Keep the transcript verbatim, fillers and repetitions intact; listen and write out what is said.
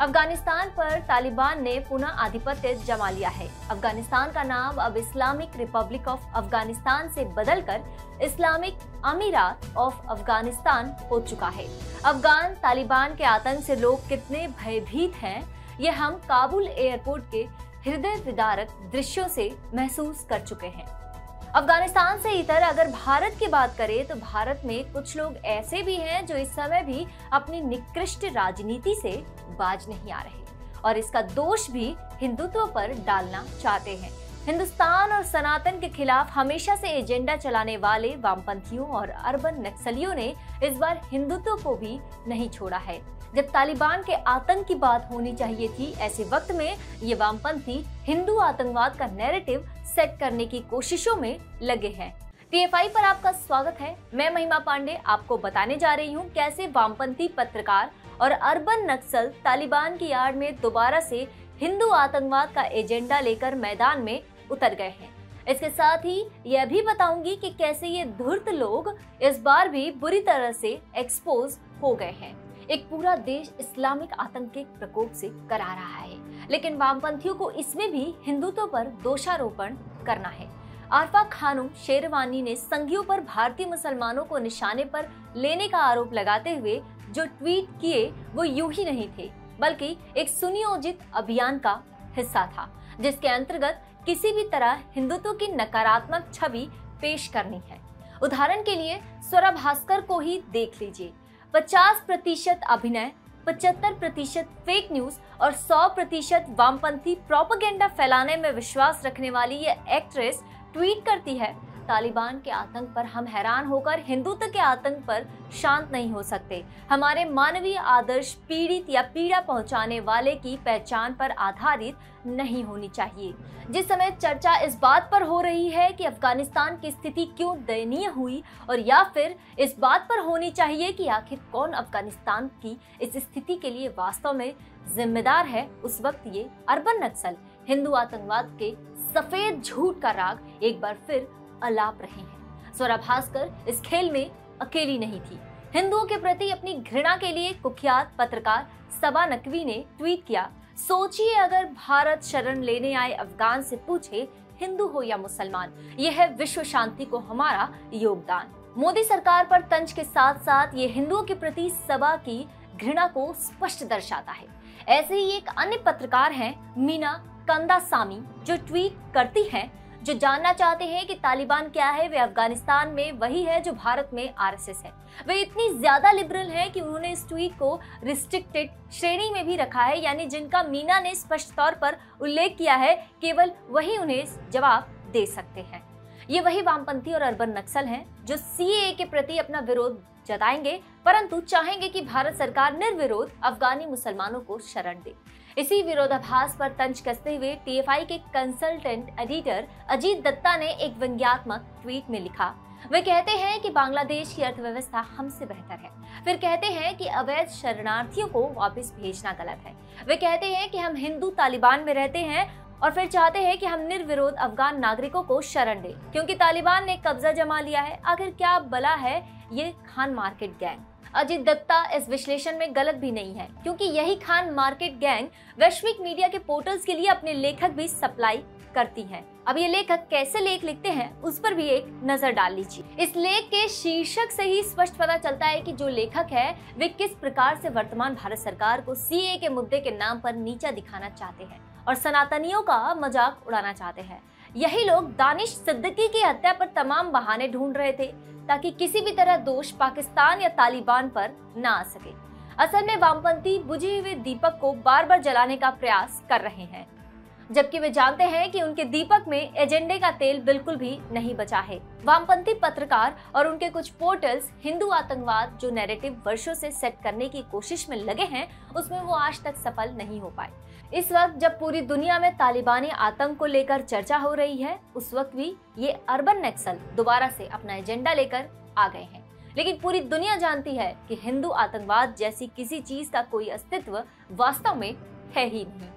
अफगानिस्तान पर तालिबान ने पुनः आधिपत्य जमा लिया है। अफगानिस्तान का नाम अब इस्लामिक रिपब्लिक ऑफ अफगानिस्तान से बदलकर इस्लामिक अमीरात ऑफ अफगानिस्तान हो चुका है। अफगान तालिबान के आतंक से लोग कितने भयभीत हैं, ये हम काबुल एयरपोर्ट के हृदय विदारक दृश्यों से महसूस कर चुके हैं। अफगानिस्तान से इतर अगर भारत की बात करें तो भारत में कुछ लोग ऐसे भी हैं जो इस समय भी अपनी निकृष्ट राजनीति से बाज नहीं आ रहे और इसका दोष भी हिंदुत्व पर डालना चाहते हैं। हिंदुस्तान और सनातन के खिलाफ हमेशा से एजेंडा चलाने वाले वामपंथियों और अर्बन नक्सलियों ने इस बार हिंदुत्व को भी नहीं छोड़ा है। जब तालिबान के आतंक की बात होनी चाहिए थी, ऐसे वक्त में ये वामपंथी हिंदू आतंकवाद का नैरेटिव सेट करने की कोशिशों में लगे हैं। टीएफआई पर आपका स्वागत है। मैं महिमा पांडे आपको बताने जा रही हूँ कैसे वामपंथी पत्रकार और अर्बन नक्सल तालिबान की आड़ में दोबारा से हिंदू आतंकवाद का एजेंडा लेकर मैदान में उतर गए हैं। इसके साथ ही यह भी बताऊंगी कि कैसे ये धूर्त लोग इस बार भी बुरी तरह से एक्सपोज हो गए हैं। एक पूरा देश इस्लामिक आतंक के प्रकोप से करा रहा है, लेकिन वामपंथियों को इसमें भी हिंदुत्व पर दोषारोपण करना है। आरफा खानम शेरवानी ने संघियों पर भारतीय मुसलमानों को निशाने पर लेने का आरोप लगाते हुए जो ट्वीट किए वो यूं ही नहीं थे, बल्कि एक सुनियोजित अभियान का हिस्सा था, जिसके अंतर्गत किसी भी तरह हिंदुत्व की नकारात्मक छवि पेश करनी है। उदाहरण के लिए स्वरा भास्कर को ही देख लीजिए। पचास प्रतिशत अभिनय, पचहत्तर प्रतिशत फेक न्यूज और सौ प्रतिशत वामपंथी प्रोपेगेंडा फैलाने में विश्वास रखने वाली ये एक्ट्रेस ट्वीट करती है, तालिबान के आतंक पर हम हैरान होकर हिंदुत्व के आतंक पर शांत नहीं हो सकते। हमारे मानवीय आदर्श पीड़ित या पीड़ा पहुंचाने वाले की पहचान पर आधारित नहीं होनी चाहिए। जिस समय चर्चा इस बात पर हो रही है कि अफगानिस्तान की स्थिति क्यों दयनीय हुई और या फिर इस बात पर होनी चाहिए कि आखिर कौन अफगानिस्तान की इस स्थिति के लिए वास्तव में जिम्मेदार है, उस वक्त ये अर्बन नक्सल हिंदू आतंकवाद के सफेद झूठ का राग एक बार फिर अलाप रहे हैं। स्वरा भास्कर इस खेल में अकेली नहीं थी। हिंदुओं के प्रति अपनी घृणा के लिए कुख्यात पत्रकार सबा नकवी ने ट्वीट किया, सोचिए अगर भारत शरण लेने आए अफगान से पूछे हिंदू हो या मुसलमान, यह है विश्व शांति को हमारा योगदान। मोदी सरकार पर तंज के साथ साथ ये हिंदुओं के प्रति सबा की घृणा को स्पष्ट दर्शाता है। ऐसे ही एक अन्य पत्रकार हैं मीना कंदासामी, जो ट्वीट करती हैं, जो जानना चाहते हैं कि तालिबान क्या है, वे अफगानिस्तान में वही है जो भारत में आरएसएस है। वे इतनी ज्यादा लिबरल हैं कि उन्होंने इस ट्वीट को रिस्ट्रिक्टेड श्रेणी में भी रखा है, यानी जिनका मीना ने स्पष्ट तौर पर उल्लेख किया है, केवल वही उन्हें जवाब दे सकते हैं। ये वही वामपंथी और अर्बन नक्सल हैं जो सीएए के प्रति अपना विरोध जताएंगे, परंतु चाहेंगे कि भारत सरकार निर्विरोध अफगानी मुसलमानों को शरण दे। इसी विरोधाभास पर तंज कसते हुए टीएफआई के कंसल्टेंट एडिटर अजीत दत्ता ने एक व्यंग्यात्मक ट्वीट में लिखा, वे कहते हैं कि बांग्लादेश की अर्थव्यवस्था हमसे बेहतर है, फिर कहते हैं कि अवैध शरणार्थियों को वापस भेजना गलत है। वे कहते हैं कि हम हिंदू तालिबान में रहते हैं और फिर चाहते हैं कि हम निर्विरोध अफगान नागरिकों को शरण दें क्योंकि तालिबान ने कब्जा जमा लिया है। आखिर क्या बला है ये खान मार्केट गैंग। अजीत दत्ता इस विश्लेषण में गलत भी नहीं है, क्योंकि यही खान मार्केट गैंग वैश्विक मीडिया के पोर्टल्स के लिए अपने लेखक भी सप्लाई करती है। अब ये लेखक कैसे लेख लिखते हैं उस पर भी एक नजर डाल लीजिए। इस लेख के शीर्षक से ही स्पष्ट पता चलता है कि जो लेखक है वे किस प्रकार से वर्तमान भारत सरकार को सीएए के मुद्दे के नाम पर नीचा दिखाना चाहते हैं और सनातनियों का मजाक उड़ाना चाहते हैं। यही लोग दानिश सिद्दीकी की हत्या पर तमाम बहाने ढूंढ रहे थे ताकि किसी भी तरह दोष पाकिस्तान या तालिबान पर न आ सके। असल में वामपंथी बुझे हुए दीपक को बार बार जलाने का प्रयास कर रहे हैं, जबकि वे जानते हैं कि उनके दीपक में एजेंडे का तेल बिल्कुल भी नहीं बचा है। वामपंथी पत्रकार और उनके कुछ पोर्टल्स हिंदू आतंकवाद जो नैरेटिव वर्षों से सेट करने की कोशिश में लगे हैं, उसमें वो आज तक सफल नहीं हो पाए। इस वक्त जब पूरी दुनिया में तालिबानी आतंक को लेकर चर्चा हो रही है, उस वक्त भी ये अर्बन नक्सल दोबारा से अपना एजेंडा लेकर आ गए हैं। लेकिन पूरी दुनिया जानती है कि हिंदू आतंकवाद जैसी किसी चीज का कोई अस्तित्व वास्तव में है ही नहीं।